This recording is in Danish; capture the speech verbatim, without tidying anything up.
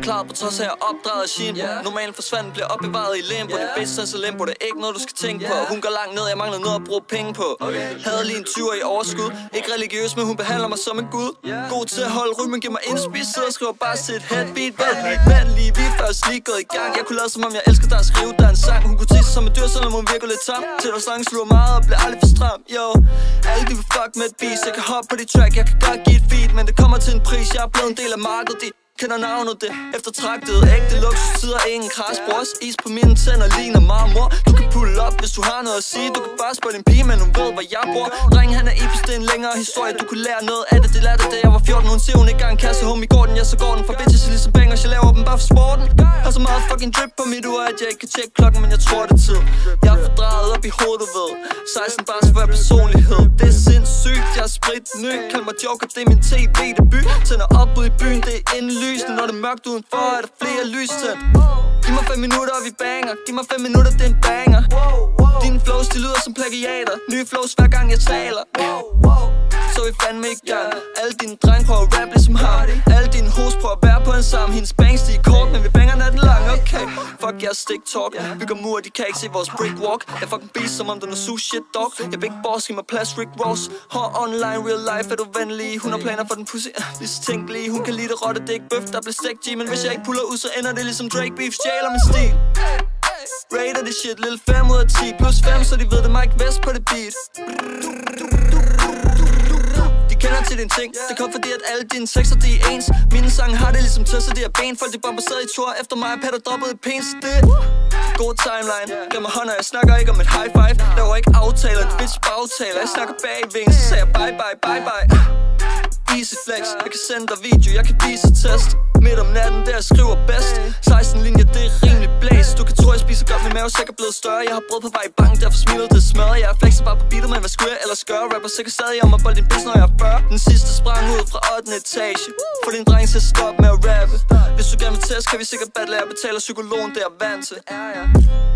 klar på trods af at opdraget af shin. Normalen forsvandt, bliver opbevaret i limbo. Det bedste sense limbo, det er ikke noget du skal tænke på. Hun går langt ned, jeg mangler noget at bruge penge på. Havde lige en tyver i overskud. Ikke religiøs, men hun behandler mig som en gud. God til at holde rytmen, giver mig indspis. Sidder og skriver bare til et headbeat. Vand lige, vi er først lige gået i gang. Jeg kunne lade som om jeg elsker dig at skrive der en sang. Hun kunne tisse som et dyr, selvom hun virker lidt tam. Til der slangen sluger meget og bliver aldrig for stram. Yo, alle de vil fuck med et beat. Jeg kan hoppe på de track, jeg kan godt give et feed. Men det kommer til en pris, jeg er blevet en del af markedet. De kender navnet, det eftertragtet. Ægte luksustider, ingen kras. Brors is på mine tænder ligner marmor. Du kan pulle op, hvis du har noget at sige. Du kan bare spørge din pige, men hun ved, hvor jeg bor. Drengen han er episk, det er en længere historie. Du kunne lære noget af det, det lærte da jeg var fjorten. Hun siger hun ikke engang kasse, homie går den, ja så går den. For bitches ligesom bangers, jeg laver dem bare for sporten. Har så meget fucking drip på mit ur, at jeg ikke kan tjekke klokken, men jeg tror det er tid. Jeg er fordrejet op i hovedet, du ved. seksten bars for personlighed. Det er sindssygt, jeg er sprit ny. Kald mig Joker, det er min tv-debut. Tænder op ud i byen, det er indlysende. Når det er mørkt udenfor, er der flere lys tændt. Giv mig fem minutter, og vi banger. Giv mig fem minutter, det er en banger. Dine flows, de lyder som plagiater. Nye flows, hver gang jeg taler. Så vi fandme i gang. Alle dine drenge prøver at rap ligesom ham. Alle dine hoes prøver at være på en sammen. Hendes bangs, de er kort, men vi banger natten lang. Okay, fuck jeres stick talk. Bygger mur, de kan ikke se vores brick walk. Jeg fucking beast, som om den er su shit dog. Jeg big boss, giv mig plads, Rick Ross. Hår online, real life, er du venlig. Hun har planer for den pussy, vi så tænkelige. Hun kan lide det rotte, det er ikke bøf, der bliver stegt G. Men hvis jeg ikke puller ud, så ender det ligesom Drake Beef. Stjæler min stil. Rater det shit, lille fem ud af ti. Plus fem, så de ved det Mike West på det beat. Kender til din ting, det kom fordi at alle dine sexer de er ens. Mine sange har det ligesom Tessa, de har ben. Folk de bomber sad i tur efter mig, patter droppet i pens. Det god timeline, giv mig hånd, og jeg snakker ikke om et high five. Laver ikke aftaler, en bitch bagtaler. Jeg snakker bagving, så sagde jeg bye bye bye bye. Easy flex, jeg kan sende dig video, jeg kan vise test. Midt om natten, der jeg skriver bedst. seksten linjer, det er rimelig blæs. Du kan tro, jeg spiser godt, min mave er sikkert blevet større. Jeg har brød på vej i bank, derfor smilet det smadrer. Jeg er flexer bare på beatet, men hvad skulle jeg ellers gøre? Rapper sikkert stadig om at bolde din bitch, når jeg er fyrre. Den sidste sprang ud fra ottende etage. Få din dreng til at stoppe med at rappe. Hvis du gerne vil test, kan vi sikkert battle. Jeg betaler psykologen, det er jeg vant til.